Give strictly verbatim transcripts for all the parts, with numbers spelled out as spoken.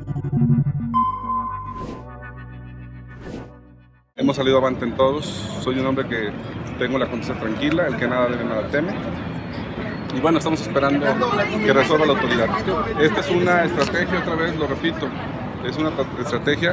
Hemos salido avante en todos, soy un hombre que tengo la conciencia tranquila, el que nada debe, nada teme. Y bueno, estamos esperando que resuelva la autoridad. Esta es una estrategia, otra vez lo repito, es una estrategia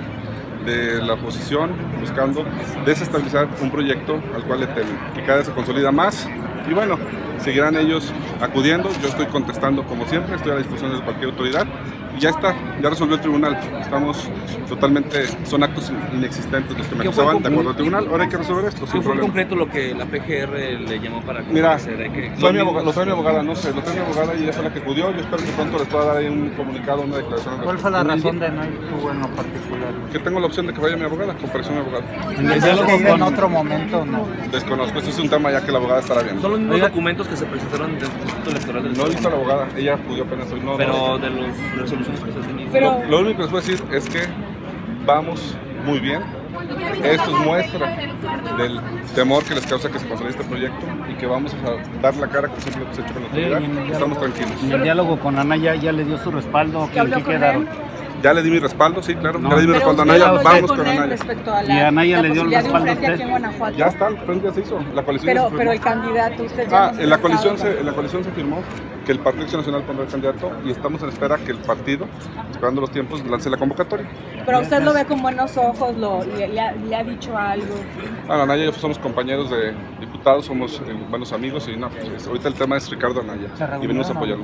de la oposición buscando desestabilizar un proyecto al cual le temen, que cada vez se consolida más. Y bueno, seguirán ellos acudiendo, yo estoy contestando como siempre, estoy a la disposición de cualquier autoridad. Y ya está, ya resolvió el tribunal, estamos totalmente, son actos inexistentes los que me acusaban de acuerdo al tribunal, ahora hay que resolver esto sin problema. ¿Fue en concreto lo que la P G R le llamó para comparecer? Mira, que soy mi abogada, lo trae mi abogada, no sé, lo trae mi abogada y ella fue la que acudió, yo espero que pronto les pueda dar ahí un comunicado, una declaración. ¿Cuál fue la razón de no ir tú en lo particular? Que tengo la opción de que vaya mi abogada, compareció mi abogada. ¿En el diálogo en otro momento no? Desconozco, esto es un tema ya que la abogada estará viendo. ¿Son los mismos Oiga. documentos que se presentaron del Instituto Electoral del No he visto a la abogada, ella acudió apenas hoy. No, Pero no, de las resoluciones que se hacen. Pero... Lo, lo único que les puedo decir es que vamos muy bien. Esto es muestra del temor que les causa que se consolide este proyecto y que vamos a dar la cara como siempre lo hemos hecho con la autoridad. Estamos tranquilos. ¿En el diálogo con Anaya ya le dio su respaldo? ¿En qué quedaron? Ya le di mi respaldo, sí, claro. No, ya le di mi respaldo a Anaya, vamos con Anaya. A la, ¿Y Anaya le dio el respaldo a usted? Ya está, el frente ya se hizo. La coalición pero, se firmó. pero el candidato, usted ya Ah, en la coalición se, en la coalición se firmó que el Partido Acción Nacional pondrá el candidato y estamos en espera que el partido, esperando los tiempos, lance la convocatoria. Pero usted lo ve con buenos ojos, lo, le, le, ha, le ha dicho algo. Ah, Anaya y yo somos compañeros de diputados, somos eh, buenos amigos y no, pues, ahorita el tema es Ricardo Anaya y venimos a apoyarlo.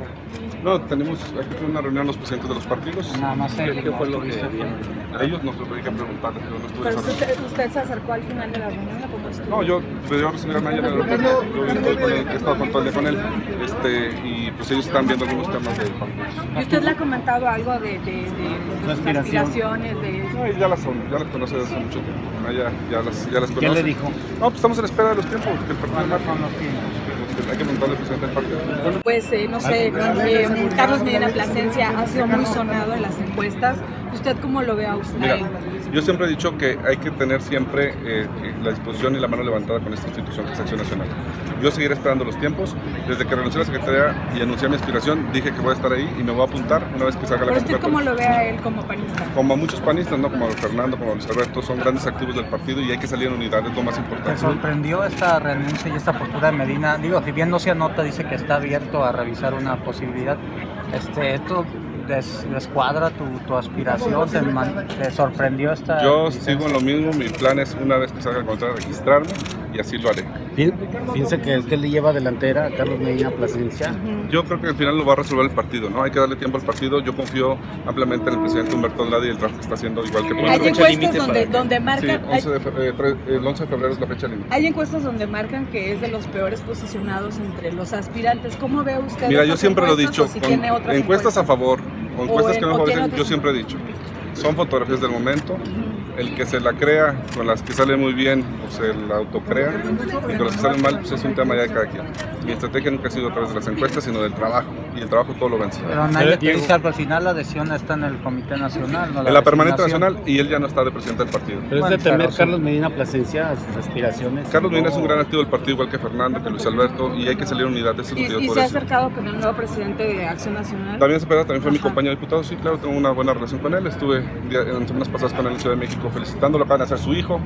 No, tenemos, hay que tener una reunión los presidentes de los partidos. No, no sé qué fue lo que ellos nos lo hay que preguntarles. Pero usted, usted se acercó al final de la reunión, ¿cómo estuvo? No, yo, yo recibí a Anaya en el aeropuerto, yo estoy con él, he estado con todo el día con él, este, y pues ellos están viendo algunos temas del partido. ¿Y usted le ha comentado algo de, de, de, de sus aspiraciones? De... No, ya las son, ya las conoce desde hace mucho tiempo. Anaya ya las, ya las conoce. ¿Qué le dijo? No, pues estamos en espera de los tiempos, que el partido marca. Hay que preguntarle al presidente del partido. Pues eh, no sé, eh, Carlos Medina Plasencia ha sido muy sonado en las encuestas. ¿Usted cómo lo ve a usted? Mira, yo siempre he dicho que hay que tener siempre eh, la disposición y la mano levantada con esta institución que es Acción Nacional. Yo seguiré esperando los tiempos. Desde que renuncié a la Secretaría y anuncié mi aspiración, dije que voy a estar ahí y me voy a apuntar una vez que salga la convocatoria. ¿Pero usted cómo lo ve a él como panista? Como a muchos panistas, ¿no? Como a Fernando, como a Luis Alberto, son grandes activos del partido y hay que salir en unidad, es lo más importante. ¿Te sorprendió esta renuncia y esta postura de Medina? Digo, si bien no se anota, dice que está abierto a revisar una posibilidad. Este, ¿esto des, descuadra tu, tu aspiración? ¿Te, man, ¿Te sorprendió esta Yo licencia? sigo en lo mismo, mi plan es una vez que salga el contrato registrarme y así lo haré. ¿Piensa que es que le lleva delantera a Carlos Medina Plasencia? Yo creo que al final lo va a resolver el partido, ¿no? Hay que darle tiempo al partido. Yo confío ampliamente en el presidente Humberto Andrade y el trabajo que está haciendo, igual que por Hay encuestas donde, donde marcan... Sí, once de fe, eh, tre, el once de febrero es la fecha límite. Hay encuestas donde marcan que es de los peores posicionados entre los aspirantes. ¿Cómo ve usted? Mira, yo siempre lo he dicho, si con encuestas, encuestas a favor, o encuestas o que no favorecen, yo siempre he dicho, son fotografías del momento. Uh-huh. El que se la crea, con las que sale muy bien, o se la autocrea, y con las que salen mal, pues es un tema ya de cada quien. Mi estrategia nunca ha sido a través de las encuestas, sino del trabajo, y el trabajo todo lo vence. Pero nadie te dice algo, al final la adhesión está en el Comité Nacional, ¿no? La en la permanente nacional, y él ya no está de presidente del partido. Pero es de temer Carlos Medina Plasencia a sus aspiraciones. Carlos Medina es un gran activo del partido, igual que Fernando, que Luis Alberto, y hay que salir en unidad de ese partido. ¿Y, y se ha acercado con el nuevo presidente de Acción Nacional? También se también fue Ajá. mi compañero diputado, sí, claro, tengo una buena relación con él. Estuve en semanas pasadas con él en Ciudad de México felicitándolo, acaban de hacer su hijo,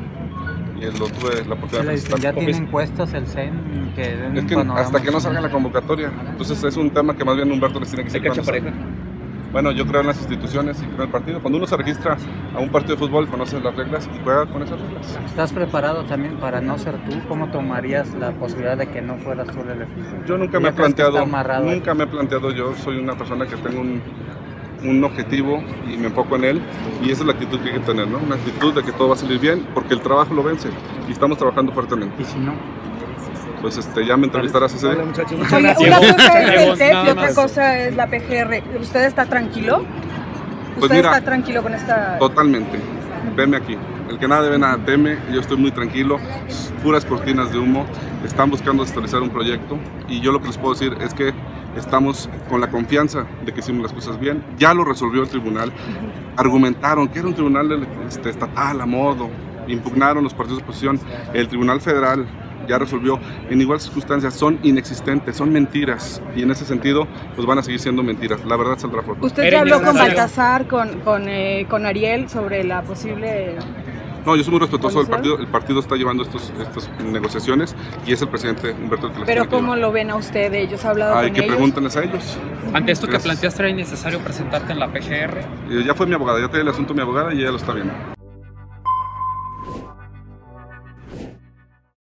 y él lo tuve la oportunidad de felicitar. ¿Ya tiene encuestas el C E N? Que es que hasta que no salga la convocatoria, entonces es un tema que más bien Humberto les tiene que decir. ¿Se cacha pareja? Bueno, yo creo en las instituciones y creo en el partido. Cuando uno se registra a un partido de fútbol, conoce las reglas y juega con esas reglas. ¿Estás preparado también para no ser tú? ¿Cómo tomarías la posibilidad de que no fueras tú el elegido? Yo nunca me he planteado, nunca me he planteado, yo soy una persona que tengo un, un objetivo y me enfoco en él, y esa es la actitud que hay que tener, ¿no? Una actitud de que todo va a salir bien, porque el trabajo lo vence y estamos trabajando fuertemente. ¿Y si no? Pues este, ya me entrevistarás ese día. Oye, una cosa es el T E P y otra cosa es la P G R. ¿Usted está tranquilo? ¿Usted pues mira, está tranquilo con esta...? Totalmente. Veme aquí. El que nada debe, nada teme. Yo estoy muy tranquilo. Puras cortinas de humo. Están buscando estabilizar un proyecto. Y yo lo que les puedo decir es que estamos con la confianza de que hicimos las cosas bien. Ya lo resolvió el tribunal. Argumentaron que era un tribunal este, estatal a modo. Impugnaron los partidos de oposición. El Tribunal Federal ya resolvió en igual circunstancias, son inexistentes, son mentiras, y en ese sentido pues van a seguir siendo mentiras. La verdad saldrá fuerte. ¿Usted ya habló con Baltasar, con, con, eh, con Ariel sobre la posible...? No, yo soy muy respetuoso del partido. El partido está llevando estos, estas negociaciones y es el presidente Humberto el que las Pero tiene que ¿cómo llevar. lo ven a usted? ¿Ellos han hablado Hay con que ellos? pregúntenles a ellos. Ante esto Gracias. que planteaste, ¿era innecesario presentarte en la P G R? Eh, Ya fue mi abogada, ya trae el asunto mi abogada y ella lo está viendo.